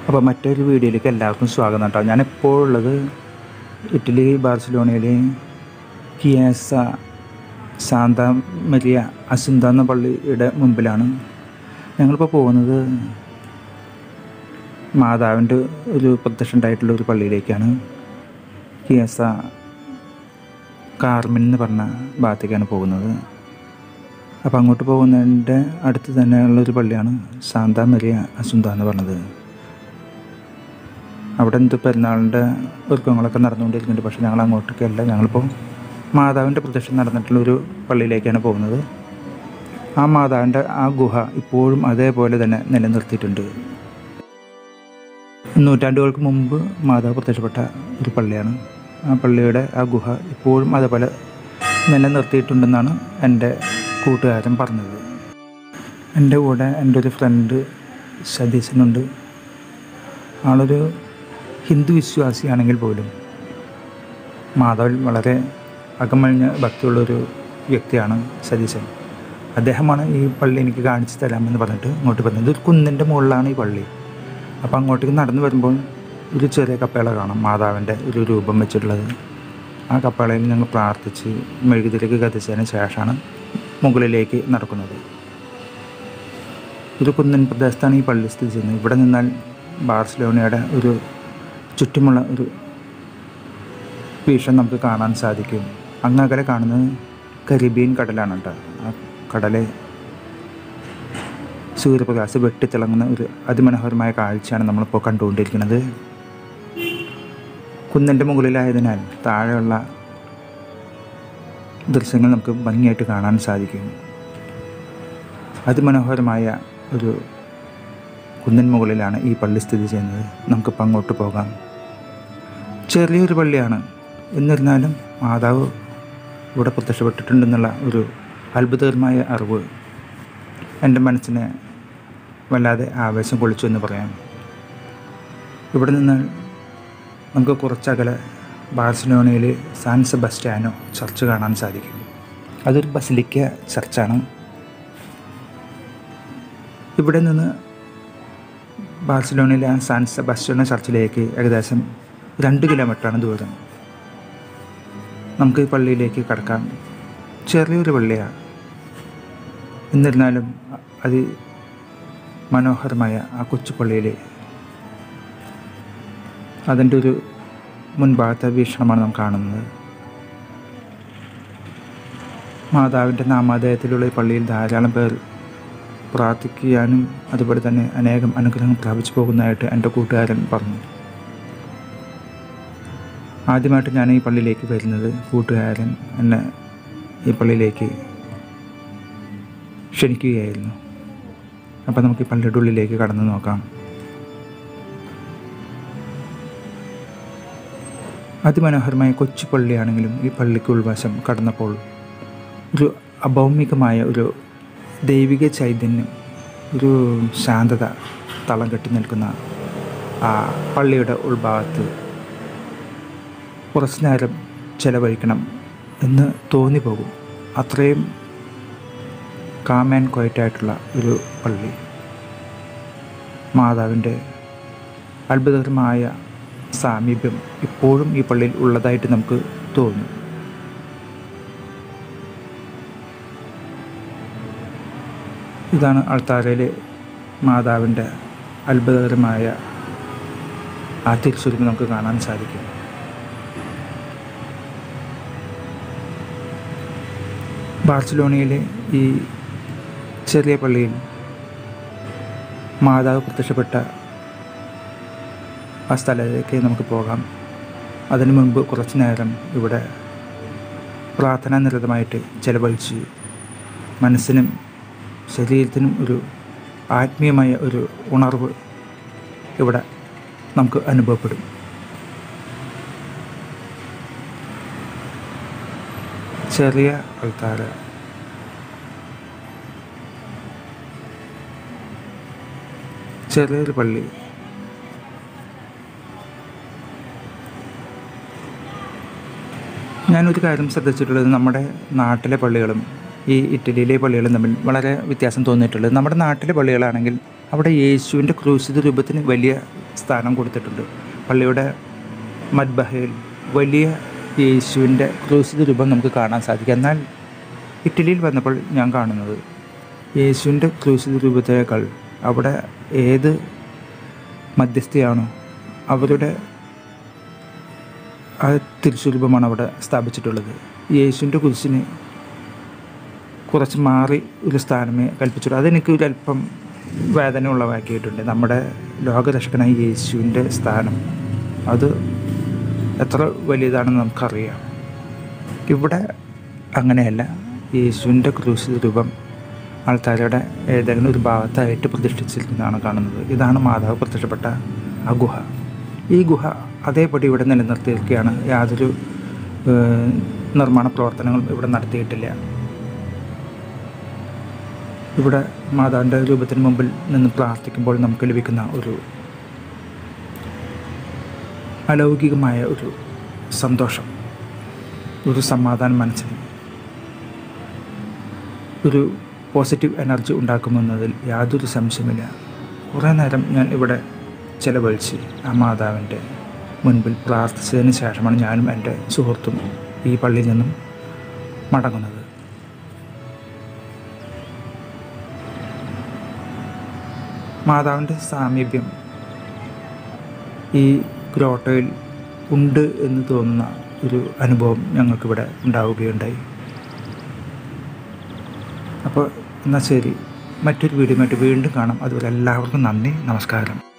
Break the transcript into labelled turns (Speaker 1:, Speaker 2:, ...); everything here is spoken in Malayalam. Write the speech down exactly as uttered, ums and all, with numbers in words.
Speaker 1: അപ്പോൾ മറ്റൊരു വീഡിയോയിലേക്ക് എല്ലാവർക്കും സ്വാഗതം കേട്ടോ. ഞാനിപ്പോൾ ഉള്ളത് ഇറ്റലി ബാർസലോണയിലെ കിയേസ സാന്താ മരിയ അസുന്ത എന്ന പള്ളിയുടെ മുമ്പിലാണ്. ഞങ്ങളിപ്പോൾ പോകുന്നത് മാതാവിൻ്റെ ഒരു പ്രത്യക്ഷമുണ്ടായിട്ടുള്ള ഒരു പള്ളിയിലേക്കാണ്. കിയേസ കാർമിൻ എന്ന് പറഞ്ഞ ഭാഗത്തേക്കാണ് പോകുന്നത്. അപ്പോൾ അങ്ങോട്ട് പോകുന്നതിൻ്റെ അടുത്ത് തന്നെയുള്ളൊരു പള്ളിയാണ് സാന്താ മരിയ അസുന്ത എന്ന് പറഞ്ഞത്. അവിടെ എന്ത് പെരുന്നാളിൻ്റെ ഒരുക്കങ്ങളൊക്കെ നടന്നുകൊണ്ടിരിക്കുന്നുണ്ട്. പക്ഷേ ഞങ്ങൾ അങ്ങോട്ടേക്കല്ല, ഞങ്ങളിപ്പോൾ മാതാവിൻ്റെ പ്രത്യക്ഷം നടന്നിട്ടുള്ളൊരു പള്ളിയിലേക്കാണ് പോകുന്നത്. ആ മാതാവിൻ്റെ ആ ഗുഹ ഇപ്പോഴും അതേപോലെ തന്നെ നിലനിർത്തിയിട്ടുണ്ട്. നൂറ്റാണ്ടുകൾക്ക് മുമ്പ് മാതാവ് പ്രത്യക്ഷപ്പെട്ട ഒരു പള്ളിയാണ്. ആ പള്ളിയുടെ ആ ഗുഹ ഇപ്പോഴും അതേപോലെ നിലനിർത്തിയിട്ടുണ്ടെന്നാണ് എൻ്റെ കൂട്ടുകാരൻ പറഞ്ഞത്. എൻ്റെ കൂടെ എൻ്റെ ഒരു ഫ്രണ്ട് സതീശനുണ്ട്. ആളൊരു ഹിന്ദു വിശ്വാസിയാണെങ്കിൽ പോലും മാതാവിൽ വളരെ അകമഴിഞ്ഞ ഭക്തിയുള്ളൊരു വ്യക്തിയാണ് സതീശൻ. അദ്ദേഹമാണ് ഈ പള്ളി എനിക്ക് കാണിച്ചു തരാമെന്ന് പറഞ്ഞിട്ട് ഇങ്ങോട്ട് പറഞ്ഞത്. ഒരു കുന്നിൻ്റെ മുകളിലാണ് ഈ പള്ളി. അപ്പോൾ അങ്ങോട്ടേക്ക് നടന്നു വരുമ്പോൾ ഒരു ചെറിയ കപ്പേള കാണാം, മാതാവിൻ്റെ ഒരു രൂപം വെച്ചിട്ടുള്ളത്. ആ കപ്പേളയിൽ ഞങ്ങൾ പ്രാർത്ഥിച്ച് മെഴുകുതിരിക്ക് കത്തിച്ചതിന് ശേഷമാണ് മുകളിലേക്ക് നടക്കുന്നത്. ഒരു കുന്നിൻ പ്രദേശത്താണ് ഈ പള്ളി സ്ഥിതി ചെയ്യുന്നത്. ഇവിടെ നിന്നാൽ ബാർസലോണയുടെ ഒരു ചുറ്റുമുള്ള ഒരു വീക്ഷണം നമുക്ക് കാണാൻ സാധിക്കും. അങ്ങകലെ കാണുന്നത് കരീബിയൻ കടലാണ് കേട്ടോ. ആ കടലെ സൂര്യപ്രകാശം വെട്ടിത്തിളങ്ങുന്ന ഒരു അതിമനോഹരമായ കാഴ്ചയാണ് നമ്മളിപ്പോൾ കണ്ടുകൊണ്ടിരിക്കുന്നത്. കുന്നിൻ്റെ മുകളിലായതിനാൽ താഴെയുള്ള ദൃശ്യങ്ങൾ നമുക്ക് ഭംഗിയായിട്ട് കാണാൻ സാധിക്കും. അതിമനോഹരമായ ഒരു കുന്നിൻ മുകളിലാണ് ഈ പള്ളി സ്ഥിതി ചെയ്യുന്നത്. നമുക്കിപ്പോൾ അങ്ങോട്ട് പോകാം. ചെറിയൊരു പള്ളിയാണ്, എന്നിരുന്നാലും മാതാവ് ഇവിടെ പ്രത്യക്ഷപ്പെട്ടിട്ടുണ്ടെന്നുള്ള ഒരു അത്ഭുതകരമായ അറിവ് എൻ്റെ മനസ്സിനെ വല്ലാതെ ആവേശം കൊള്ളിച്ചു എന്ന് പറയാം. ഇവിടെ നിന്ന് നമുക്ക് കുറച്ചകലെ ബാർസലോണയിലെ സാൻ സെബാസ്റ്റ്യാനോ ചർച്ച് കാണാൻ സാധിക്കും. അതൊരു ബസിലിക്ക ചർച്ചാണ്. ഇവിടെ നിന്ന് ബാർസലോണയിലെ സാൻ സെബാസ്റ്റ്യാനോ ചർച്ചിലേക്ക് ഏകദേശം രണ്ട് കിലോമീറ്ററാണ് ദൂരം. നമുക്ക് ഈ പള്ളിയിലേക്ക് കടക്കാം. ചെറിയൊരു പള്ളിയാണ്, എന്നിരുന്നാലും അത് മനോഹരമായ ആ കൊച്ചു പള്ളിയിൽ അതിൻ്റെ ഒരു മുൻഭാഗത്തെ വീക്ഷണമാണ് നാം കാണുന്നത്. മാതാവിൻ്റെ നാമധേയത്തിലുള്ള ഈ പള്ളിയിൽ ധാരാളം പേർ പ്രാർത്ഥിക്കാനും അതുപോലെ തന്നെ അനേകം അനുഗ്രഹം പ്രാപിച്ചു പോകുന്നതായിട്ട് എൻ്റെ കൂട്ടുകാരൻ പറഞ്ഞു. ആദ്യമായിട്ട് ഞാൻ ഈ പള്ളിയിലേക്ക് വരുന്നത് കൂട്ടുകാരൻ എന്നെ ഈ പള്ളിയിലേക്ക് ക്ഷണിക്കുകയായിരുന്നു. അപ്പോൾ നമുക്ക് ഈ പള്ളിയുടെ ഉള്ളിലേക്ക് കടന്നു നോക്കാം. അതിമനോഹരമായ കൊച്ചു പള്ളിയാണെങ്കിലും ഈ പള്ളിക്ക് ഉൾവശം കടന്നപ്പോൾ ഒരു അഭൗമികമായ ഒരു ദൈവിക ചൈതന്യം, ഒരു ശാന്തത തളം കെട്ടി നിൽക്കുന്ന ആ പള്ളിയുടെ ഉൾഭാഗത്ത് കുറച്ച് നേരം ചിലവഴിക്കണം എന്ന് തോന്നിപ്പോകും. അത്രയും കാം ആൻഡ് ക്വയറ്റായിട്ടുള്ള ഒരു പള്ളി. മാതാവിൻ്റെ അത്ഭുതകരമായ സാമീപ്യം ഇപ്പോഴും ഈ പള്ളിയിൽ ഉള്ളതായിട്ട് നമുക്ക് തോന്നും. ഇതാണ് അൾത്താരയിലെ മാതാവിൻ്റെ അത്ഭുതകരമായ ആ തിരുസ്വരൂപം നമുക്ക് കാണാൻ സാധിക്കും. ബാർസലോണയിലെ ഈ ചെറിയ പള്ളിയിൽ മാതാവ് പ്രത്യക്ഷപ്പെട്ട ആ സ്ഥലത്തേക്ക് നമുക്ക് പോകാം. അതിനു മുൻപ് കുറച്ച് നേരം ഇവിടെ പ്രാർത്ഥനാ നിരതമായിട്ട് ചിലവഴിച്ച് മനസ്സിനും ശരീരത്തിനും ഒരു ആത്മീയമായ ഒരു ഉണർവ് ഇവിടെ നമുക്ക് അനുഭവപ്പെടും. ചെറിയ അൾത്താര, ചെറിയൊരു പള്ളി. ഞാനൊരു കാര്യം ശ്രദ്ധിച്ചിട്ടുള്ളത്, നമ്മുടെ നാട്ടിലെ പള്ളികളും ഈ ഇറ്റലിയിലെ പള്ളികളും തമ്മിൽ വളരെ വ്യത്യാസം തോന്നിയിട്ടുള്ളത്. നമ്മുടെ നാട്ടിലെ പള്ളികളാണെങ്കിൽ അവിടെ യേശുവിൻ്റെ ക്രൂശിത രൂപത്തിന് വലിയ സ്ഥാനം കൊടുത്തിട്ടുണ്ട്. പള്ളിയുടെ മദ്ബഹയിൽ വലിയ യേശുവിൻ്റെ ക്രൂശിത രൂപം നമുക്ക് കാണാൻ സാധിക്കും. എന്നാൽ ഇറ്റലിയിൽ വന്നപ്പോൾ ഞാൻ കാണുന്നത് യേശുവിൻ്റെ ക്രൂശിത രൂപത്തേക്കാൾ അവിടെ ഏത് മധ്യസ്ഥയാണോ അവരുടെ ആ തിരുസ്വരൂപമാണ് അവിടെ സ്ഥാപിച്ചിട്ടുള്ളത്. യേശുവിൻ്റെ കുരിശിന് കുറച്ച് മാറി ഒരു സ്ഥാനമേ കൽപ്പിച്ചുള്ളൂ. അതെനിക്ക് ഒരല്പം വേദന ഉളവാക്കിയിട്ടുണ്ട്. നമ്മുടെ ലോകരക്ഷകനായ യേശുവിൻ്റെ സ്ഥാനം അത് എത്ര വലിയതാണെന്ന് നമുക്കറിയാം. ഇവിടെ അങ്ങനെയല്ല. യേശുവിൻ്റെ ക്രൂശിത രൂപം ആൾക്കാരുടെ ഏതെങ്കിലും ഒരു ഭാഗത്തായിട്ട് പ്രതിഷ്ഠിച്ചിരിക്കുന്നതാണ് കാണുന്നത്. ഇതാണ് മാതാവ് പ്രത്യക്ഷപ്പെട്ട ആ ഗുഹ. ഈ ഗുഹ അതേപടി ഇവിടെ നിലനിർത്തിയിരിക്കുകയാണ്. യാതൊരു നിർമ്മാണ പ്രവർത്തനങ്ങളും ഇവിടെ നടത്തിയിട്ടില്ല. ഇവിടെ മാതാവിൻ്റെ രൂപത്തിന് മുമ്പിൽ നിന്ന് പ്രാർത്ഥിക്കുമ്പോൾ നമുക്ക് ലഭിക്കുന്ന ഒരു അലൗകികമായ ഒരു സന്തോഷം, ഒരു സമാധാനം മനസ്സിന് ഒരു പോസിറ്റീവ് എനർജി ഉണ്ടാക്കുമെന്നതിൽ യാതൊരു സംശയമില്ല. കുറേ നേരം ഞാൻ ഇവിടെ ചിലവഴിച്ച് ആ മാതാവിൻ്റെ മുൻപിൽ പ്രാർത്ഥിച്ചതിന് ശേഷമാണ് ഞാനും എൻ്റെ സുഹൃത്തും ഈ പള്ളിയിൽ നിന്നും മടങ്ങുന്നത്. മാതാവിൻ്റെ സാമീപ്യം ഈ ഗ്രോട്ടോയിൽ ഉണ്ട് എന്ന് തോന്നുന്ന ഒരു അനുഭവം ഞങ്ങൾക്കിവിടെ ഉണ്ടാവുകയുണ്ടായി. അപ്പോൾ എന്നാൽ ശരി, മറ്റൊരു വീഡിയോയുമായിട്ട് വീണ്ടും കാണാം. അതുപോലെ എല്ലാവർക്കും നന്ദി, നമസ്കാരം.